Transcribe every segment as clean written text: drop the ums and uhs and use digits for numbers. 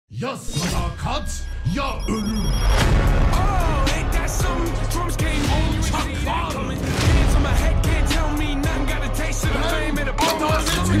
Ya sadakat ya ölüm. Oh, ain't that something? Drums came on, you ain't see that coming. Hands on my head, can't tell me nothing. Got a taste of the fame and a bump on my stomach.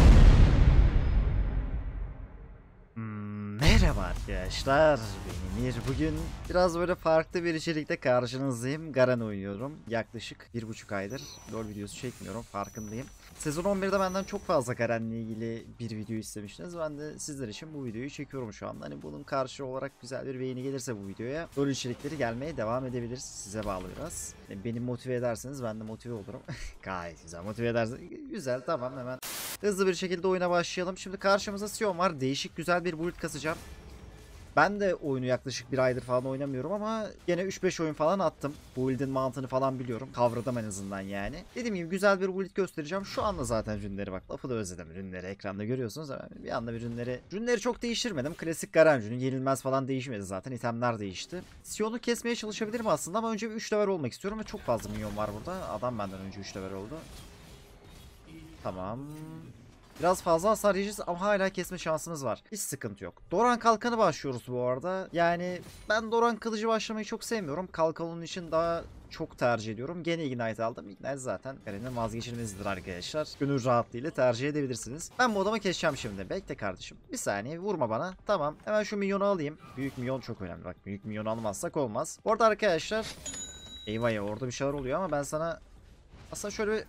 Merhaba arkadaşlar, benim Emir. Bugün biraz böyle farklı bir içerikte karşınızdayım. Garen oynuyorum. Yaklaşık 1,5 aydır LoL videosu çekmiyorum, farkındayım. Sezon 11'de benden çok fazla Garen'le ilgili bir video istemiştiniz. Ben de sizler için bu videoyu çekiyorum şu anda. Hani bunun karşı olarak güzel bir beğeni gelirse bu videoya, LoL içerikleri gelmeye devam edebilir. Size bağlı biraz. Beni motive ederseniz ben de motive olurum. Gayet güzel, motive ederseniz. Güzel, tamam, hemen hızlı bir şekilde oyuna başlayalım. Şimdi karşımızda Sion var. Değişik güzel bir build kasacağım. Ben de oyunu yaklaşık bir aydır falan oynamıyorum ama gene 3-5 oyun falan attım. Build'in mantığını falan biliyorum. Kavradım en azından yani. Dediğim gibi güzel bir build göstereceğim. Şu anda zaten rünleri, bak lafı da özledim. Rünleri ekranda görüyorsunuz ama bir anda bir rünleri çok değiştirmedim. Klasik Garen rünü, yenilmez falan değişmedi zaten. İtemler değişti. Sion'u kesmeye çalışabilirim aslında ama önce bir 3 level olmak istiyorum ve çok fazla minyon var burada. Adam benden önce 3 level oldu. Tamam. Biraz fazla hasar yiyeceğiz ama hala kesme şansımız var. Hiç sıkıntı yok. Doran kalkanı başlıyoruz bu arada. Yani ben Doran kılıcı başlamayı çok sevmiyorum. Kalkan onun için daha çok tercih ediyorum. Gene Ignite aldım. Ignite zaten Garen'in vazgeçilmezidir arkadaşlar. Gönül rahatlığıyla tercih edebilirsiniz. Ben bu adamı keseceğim şimdi. Bekle kardeşim. Bir saniye, vurma bana. Tamam. Hemen şu minyonu alayım. Büyük minyon çok önemli. Bak, büyük minyon almazsak olmaz. Orada arkadaşlar. Eyvah ya, orada bir şeyler oluyor ama ben sana aslında şöyle bir...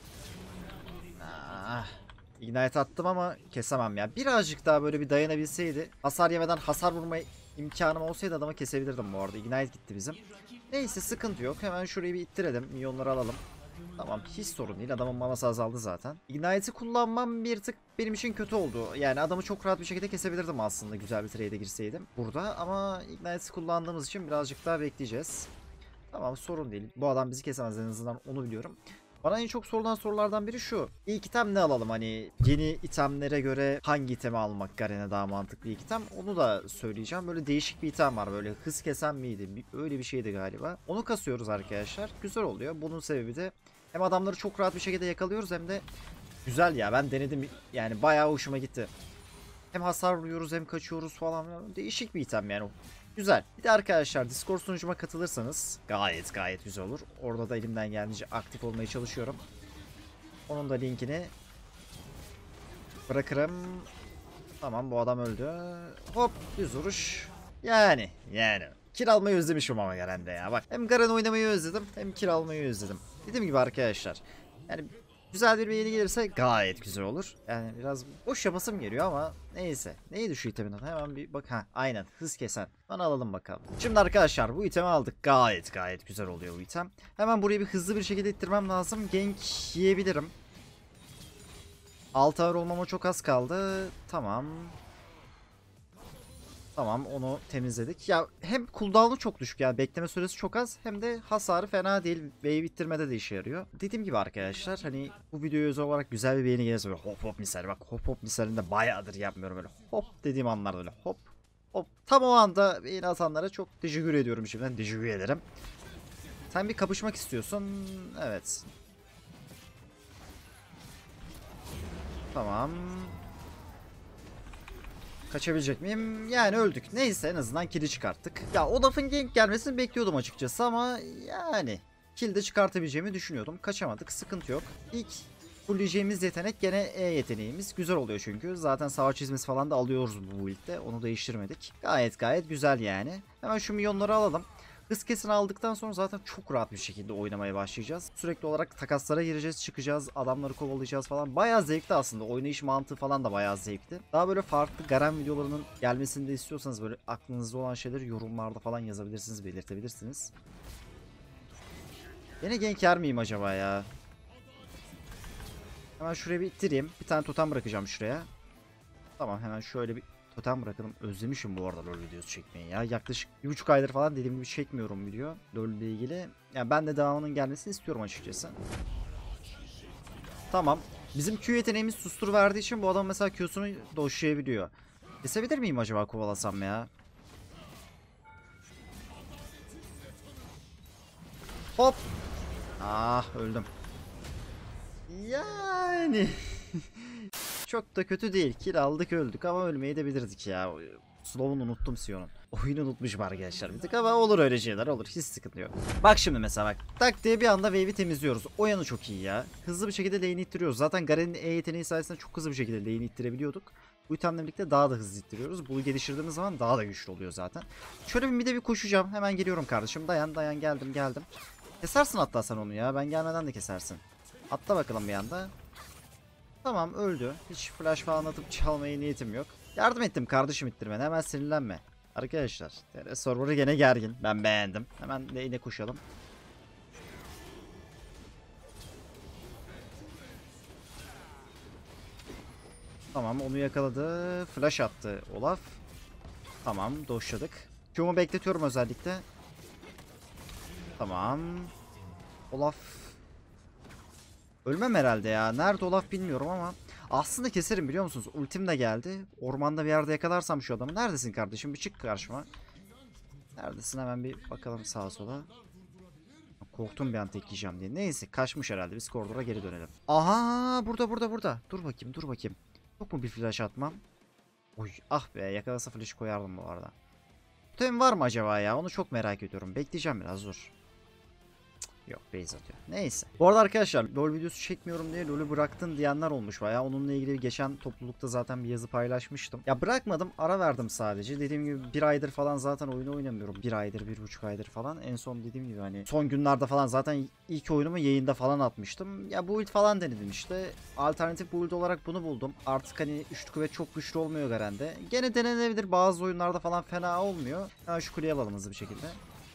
Ignite attım ama kesemem ya. Birazcık daha böyle bir dayanabilseydi, hasar yemeden hasar vurma imkanım olsaydı adamı kesebilirdim bu arada. Ignite gitti bizim. Neyse, sıkıntı yok. Hemen şurayı bir ittirelim. Milyonları alalım. Tamam, hiç sorun değil. Adamın manası azaldı zaten. Ignite'i kullanmam bir tık benim için kötü oldu. Yani adamı çok rahat bir şekilde kesebilirdim aslında, güzel bir trade'e girseydim burada. Ama Ignite'i kullandığımız için birazcık daha bekleyeceğiz. Tamam, sorun değil. Bu adam bizi kesemez, en azından onu biliyorum. Bana en çok sorulan sorulardan biri şu. İlk item ne alalım? Hani yeni itemlere göre hangi itemi almak Garen'e daha mantıklı ilk item? Onu da söyleyeceğim. Böyle değişik bir item var. Böyle hız kesen miydi? Öyle bir şeydi galiba. Onu kasıyoruz arkadaşlar. Güzel oluyor. Bunun sebebi de hem adamları çok rahat bir şekilde yakalıyoruz hem de güzel ya. Ben denedim. Yani bayağı hoşuma gitti. Hem hasar vuruyoruz hem kaçıyoruz falan. Değişik bir item yani. Güzel. Bir de arkadaşlar Discord sunucuma katılırsanız gayet güzel olur. Orada da elimden geldiğince aktif olmaya çalışıyorum. Onun da linkini bırakırım. Tamam, bu adam öldü. Hop, düz vuruş. Yani. Kill almayı özlemişim ama Garen'de ya. Bak, hem Garen oynamayı özledim hem kill almayı özledim. Dediğim gibi arkadaşlar. Yani güzel bir beğeni gelirse gayet güzel olur. Yani biraz boş yapasım geliyor ama neyse. Neydi şu itemin adı? Hemen bir bak. Ha, aynen, hız kesen. Onu alalım bakalım. Şimdi arkadaşlar bu itemi aldık. Gayet güzel oluyor bu item. Hemen buraya bir hızlı bir şekilde ittirmem lazım. Gank yiyebilirim. 6 ağır olmama çok az kaldı. Tamam. Tamam, onu temizledik. Ya hem cooldown'u çok düşük, yani bekleme süresi çok az, hem de hasarı fena değil. Wave bitirmede de işe yarıyor. Dediğim gibi arkadaşlar, hani bu videoya özel olarak güzel bir beğeni gelirse, böyle hop misali, bak hop misalinde bayağıdır yapmıyorum, böyle hop dediğim anlarda böyle hop. Tam o anda beğeni atanlara çok teşekkür ediyorum, şimdiden teşekkür ederim. Sen bir kapışmak istiyorsun. Evet. Tamam. Kaçabilecek miyim? Yani öldük. Neyse, en azından kill'i çıkarttık. Ya Olaf'ın gank gelmesini bekliyordum açıkçası ama yani kill de çıkartabileceğimi düşünüyordum. Kaçamadık, sıkıntı yok. İlk fulleyeceğimiz yetenek gene E yeteneğimiz. Güzel oluyor çünkü. Zaten savaş çizmesi falan da alıyoruz bu build'de. Onu değiştirmedik. Gayet güzel yani. Hemen şu milyonları alalım. Hız kesini aldıktan sonra zaten çok rahat bir şekilde oynamaya başlayacağız. Sürekli olarak takaslara gireceğiz, çıkacağız, adamları kovalayacağız falan. Bayağı zevkli aslında. Oynayış mantığı falan da bayağı zevkli. Daha böyle farklı Garen videolarının gelmesini de istiyorsanız böyle aklınızda olan şeyleri yorumlarda falan yazabilirsiniz, belirtebilirsiniz. Yine gank yer miyim acaba ya? Hemen şuraya bir ittireyim. Bir tane totem bırakacağım şuraya. Tamam, hemen şöyle bir totem bırakalım. Özlemişim bu arada LoL videosu çekmeyi ya. Yaklaşık 1,5 aydır falan dediğim gibi çekmiyorum video LoL ile ilgili. Yani ben de devamının gelmesini istiyorum açıkçası. Tamam. Bizim Q yeteneğimiz sustur verdiği için bu adam mesela Q'sunu doşlayabiliyor. Kesebilir miyim acaba kovalasam ya? Hop. Ah, öldüm. Yani çok da kötü değil. Kill aldık, öldük ama ölmeyi de bilirdik ya. Slow'unu unuttum Sion'un. Oyunu unutmuşum arkadaşlar bir tık ama olur öyle şeyler olur. Hiç sıkıntı yok. Bak şimdi mesela bak. Tak diye bir anda wave'i temizliyoruz. O yanı çok iyi ya. Hızlı bir şekilde lane'i ittiriyoruz. Zaten Garen'in E yeteneği sayesinde çok hızlı bir şekilde lane'i ittirebiliyorduk. Bu itemle birlikte daha da hızlı ittiriyoruz. Bunu geliştirdiğimiz zaman daha da güçlü oluyor zaten. Şöyle bir mide bir koşacağım. Hemen geliyorum kardeşim. Dayan geldim. Kesersin hatta sen onu ya. Ben gelmeden de kesersin. Atla bakalım bir anda. Tamam öldü. Hiç flash falan atıp çalmaya niyetim yok. Yardım ettim kardeşim ittirmene. Hemen sinirlenme. Arkadaşlar TR server'ı gene gergin. Ben beğendim. Hemen lane'e koşalım. Tamam onu yakaladı. Flash attı Olaf. Tamam doşladık. Q'mu bekletiyorum özellikle. Tamam. Olaf. Ölmem herhalde ya. Nerede Olaf bilmiyorum ama. Aslında keserim biliyor musunuz? Ultim de geldi. Ormanda bir yerde yakalarsam şu adamı. Neredesin kardeşim? Bir çık karşıma. Neredesin? Hemen bir bakalım sağa sola. Korktum bir an tekleyeceğim diye. Neyse kaçmış herhalde. Biz koridora geri dönelim. Aha burada. Dur bakayım. Yok mu bir flash atmam? Oy ah be yakalasa flash koyardım bu arada. Totem var mı acaba ya? Onu çok merak ediyorum. Bekleyeceğim biraz dur. Yok base atıyor. Neyse. Bu arada arkadaşlar LoL videosu çekmiyorum diye LoL'ü bıraktın diyenler olmuş bayağı. Onunla ilgili geçen toplulukta zaten bir yazı paylaşmıştım. Ya bırakmadım ara verdim sadece. Dediğim gibi bir aydır falan zaten oyunu oynamıyorum. Bir aydır 1,5 aydır falan. En son dediğim gibi hani son günlerde falan zaten ilk oyunumu yayında falan atmıştım. Ya build falan denedim işte. Alternatif build olarak bunu buldum. Artık hani üçlü kuvvet çok güçlü olmuyor Garen'de. Gene denenebilir bazı oyunlarda falan fena olmuyor. Hemen şu kuleyi alalım hızlı bir şekilde.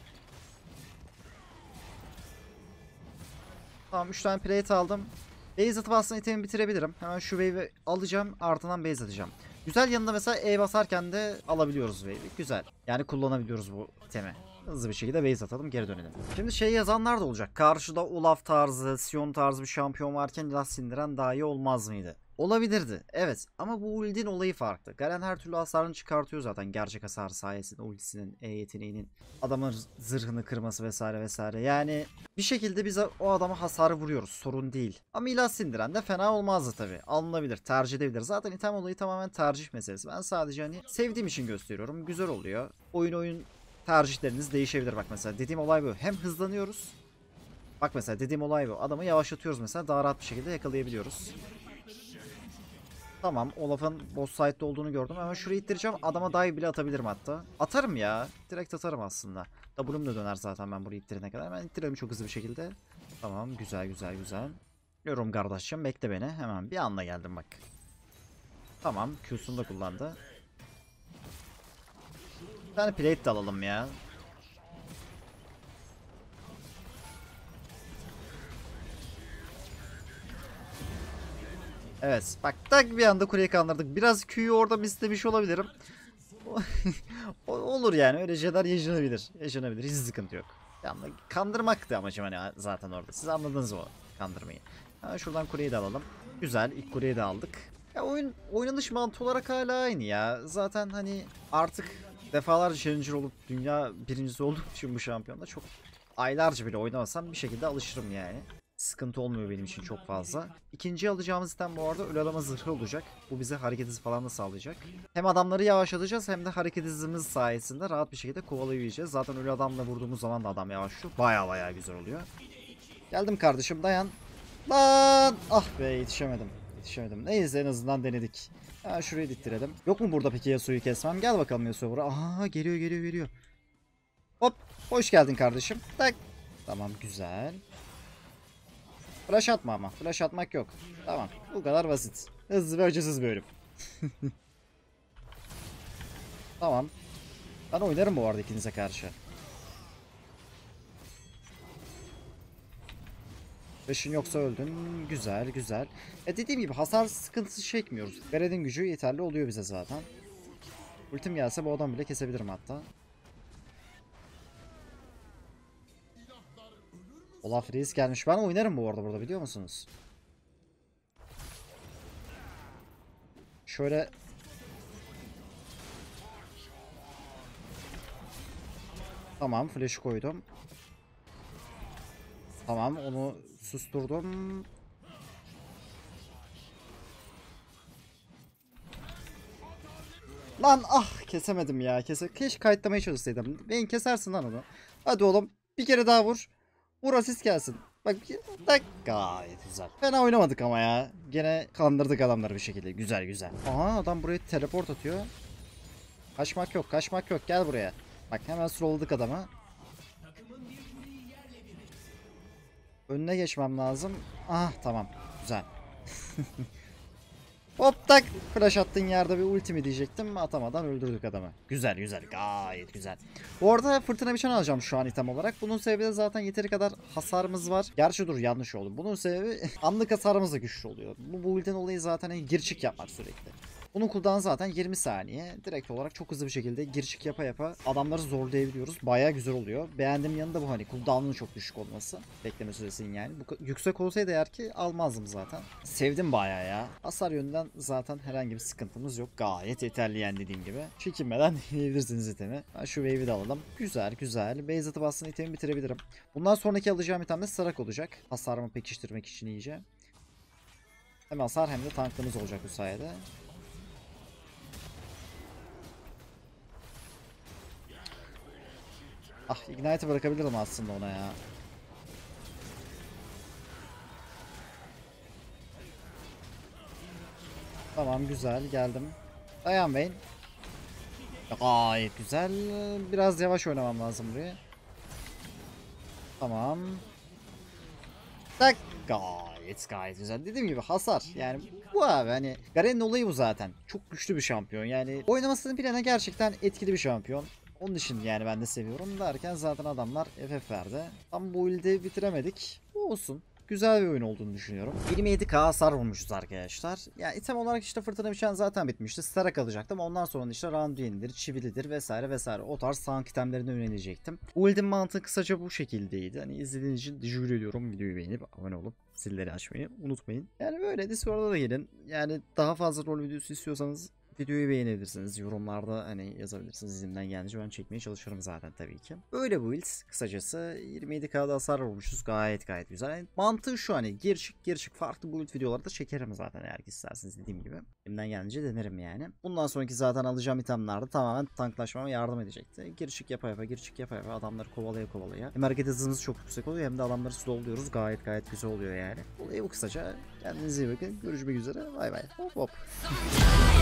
Tamam 3 tane plate aldım. Base atıp aslında itemi bitirebilirim. Hemen şu wave'i alacağım ardından base atacağım. Güzel yanında mesela E basarken de alabiliyoruz wave'i. Güzel. Yani kullanabiliyoruz bu itemi. Hızlı bir şekilde base atalım geri dönelim. Şimdi şey yazanlar da olacak. Karşıda Olaf tarzı, Sion tarzı bir şampiyon varken Last Sindiren daha iyi olmaz mıydı? Olabilirdi. Evet. Ama bu ultinin olayı farklı. Garen her türlü hasarını çıkartıyor zaten. Gerçek hasar sayesinde ultisinin, E yeteneğinin adamın zırhını kırması vesaire vesaire. Yani bir şekilde biz o adama hasarı vuruyoruz. Sorun değil. Ama ilah sindiren de fena olmazdı tabi. Alınabilir. Tercih edebilir. Zaten item olayı tamamen tercih meselesi. Ben sadece hani sevdiğim için gösteriyorum. Güzel oluyor. Oyun tercihleriniz değişebilir bak mesela. Dediğim olay bu. Hem hızlanıyoruz. Bak mesela dediğim olay bu. Adamı yavaşlatıyoruz mesela. Daha rahat bir şekilde yakalayabiliyoruz. Tamam Olaf'ın boss side'de olduğunu gördüm. Hemen şurayı ittireceğim. Adama dive bile atabilirim hatta. Atarım ya. Direkt atarım aslında. W'm de döner zaten ben burayı ittirene kadar. Hemen ittirelim çok hızlı bir şekilde. Tamam güzel. Yorum kardeşim bekle beni. Hemen bir anda geldim bak. Tamam Q'sunu da kullandı. Bir tane plate de alalım ya. Evet bak tak bir anda kuleyi kandırdık. Biraz Q'yu orada mislemiş olabilirim. Olur yani öyle şeyler yaşanabilir. Hiç sıkıntı yok. Yani kandırmaktı amacım hani zaten orada. Siz anladınız o kandırmayı. Ha, şuradan kuleyi de alalım. Güzel ilk kuleyi de aldık. Ya oynanış mantığı olarak hala aynı ya. Zaten hani artık defalarca challenger olup dünya birincisi olduğum için bu şampiyonda çok aylarca bile oynamasam bir şekilde alışırım yani. Sıkıntı olmuyor benim için çok fazla. İkinci alacağımız item bu arada ölü adama zırhı olacak. Bu bize hareket hızı falan da sağlayacak. Hem adamları yavaşlatacağız hem de hareket hızımız sayesinde rahat bir şekilde kovalayabileceğiz. Zaten ölü adamla vurduğumuz zaman da adam yavaşlıyor. Baya güzel oluyor. Geldim kardeşim dayan. Lan! Ah be yetişemedim. Neyse en azından denedik. Ha, şurayı dittirelim. Yok mu burada peki Yasuo'yu kesmem? Gel bakalım Yasuo buraya. Aha geliyor. Hop hoş geldin kardeşim. Tak. Tamam güzel. Flash atma ama. Flash atmak yok. Tamam. Bu kadar basit. Hızlı ve acısız bir ölüm. Tamam. Ben oynarım bu arada ikinize karşı. Flash'ın yoksa öldün. Güzel. Dediğim gibi hasar sıkıntısı çekmiyoruz. Garen'in gücü yeterli oluyor bize zaten. Ultim gelse bu adam bile kesebilirim hatta. Olaf Reis gelmiş. Ben oynarım bu arada burada biliyor musunuz? Şöyle tamam flash'ı koydum. Tamam onu susturdum. Lan ah kesemedim ya. Keşke kayıtlamaya çalışsaydım. Beni kesersin lan onu. Hadi oğlum bir kere daha vur. Vur asist gelsin. Bak gayet güzel. Fena oynamadık ama ya. Gene kandırdık adamları bir şekilde. Güzel güzel. Aha adam buraya teleport atıyor. Kaçmak yok, kaçmak yok. Gel buraya. Bak hemen slowladık adamı. Önüne geçmem lazım. Ah tamam. Güzel. Hop tak. Flash attığın yerde bir ultimi diyecektim. Atamadan öldürdük adamı. Güzel güzel. Gayet güzel. Bu arada fırtına biçen alacağım şu an item olarak. Bunun sebebi de zaten yeteri kadar hasarımız var. Gerçi dur yanlış oldu. Bunun sebebi anlık hasarımız da güçlü oluyor. Bu build'in olayı zaten gir çık yapmak sürekli. Bunun cooldown'u zaten 20 saniye. Direkt olarak çok hızlı bir şekilde gir çık yapa yapa adamları zorlayabiliyoruz. Baya güzel oluyor. Beğendiğim yanında bu hani cooldown'un çok düşük olması. Bekleme süresinin yani. Bu yüksek olsaydı eğer ki almazdım zaten. Sevdim baya ya. Hasar yönünden zaten herhangi bir sıkıntımız yok. Gayet yeterli yani dediğim gibi. Çekinmeden yiyebilirsiniz itemi. Ben şu wave'i de alalım. Güzel güzel. Base atıp aslında itemi bitirebilirim. Bundan sonraki alacağım item de Sarak olacak. Hasarımı pekiştirmek için iyice. Hem hasar hem de tankımız olacak bu sayede. Ah Ignite'ı bırakabilirim aslında ona ya. Tamam güzel geldim. Dayan Vayne. Gayet güzel. Biraz yavaş oynamam lazım buraya. Tamam. Tak. Gayet güzel. Dediğim gibi hasar. Yani bu abi hani Garen'in olayı bu zaten. Çok güçlü bir şampiyon. Yani oynamasını bilene gerçekten etkili bir şampiyon. Onun için yani ben de seviyorum derken zaten adamlar FF verdi. Tam bu build'i bitiremedik. Bu olsun. Güzel bir oyun olduğunu düşünüyorum. 27k hasar vurmuşuz arkadaşlar. Ya item olarak işte fırtına biçen zaten bitmişti. Starak alacaktım. Ondan sonra işte Randuin'dir, Çivilidir vesaire vesaire. O tarz tank itemlerine yönelecektim. Build'in mantığı kısaca bu şekildeydi. Hani izlediğiniz için teşekkür ediyorum. Videoyu beğenip abone olup zilleri açmayı unutmayın. Yani böyle Discord'a da gelin. Yani daha fazla rol videosu istiyorsanız videoyu beğenebilirsiniz. Yorumlarda hani yazabilirsiniz. Elimden gelince ben çekmeye çalışırım zaten tabii ki. Böyle bu build kısacası 27k'da hasar vurmuşuz. Gayet güzel. Yani mantığı şu hani gir çık farklı build videolarda çekerim zaten eğer ki isterseniz dediğim gibi. Elimden gelince denerim yani. Bundan sonraki zaten alacağım itemlerde tamamen tanklaşmama yardım edecekti. Gir çık yapa yapa adamları kovalaya. Hem hareket hızımız çok yüksek oluyor hem de adamları slowluyoruz. Gayet güzel oluyor yani. Olayı bu kısaca. Kendinize iyi bakın. Görüşmek üzere. Bay bay. Hop.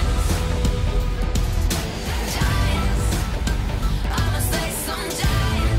I'ma slay some giants.